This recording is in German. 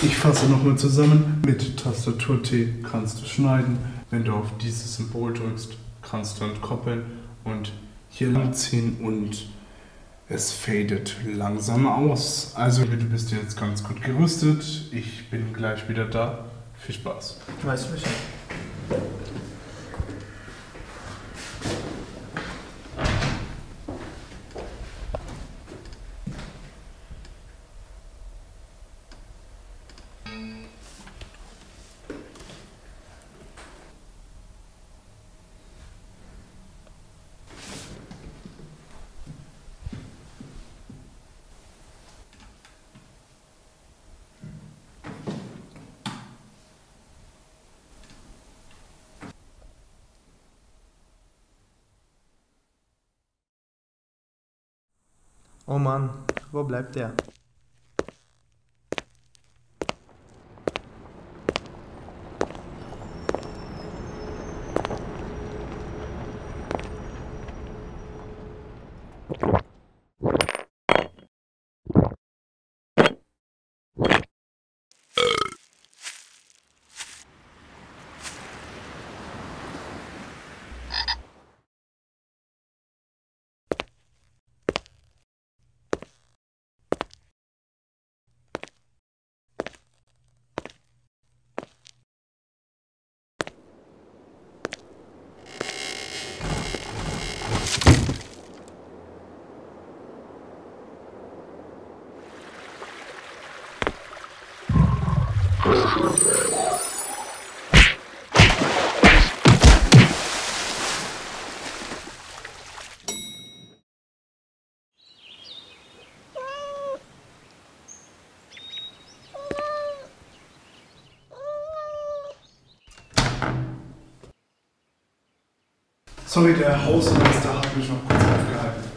Ich fasse nochmal zusammen. Mit Tastatur T kannst du schneiden. Wenn du auf dieses Symbol drückst, kannst du entkoppeln und hier langziehen und es fadet langsam aus. Also du bist jetzt ganz gut gerüstet. Ich bin gleich wieder da. Viel Spaß. Weißt du Bescheid. Oh Mann, wo bleibt der? Sorry, der Hausmeister hat mich noch kurz aufgehalten.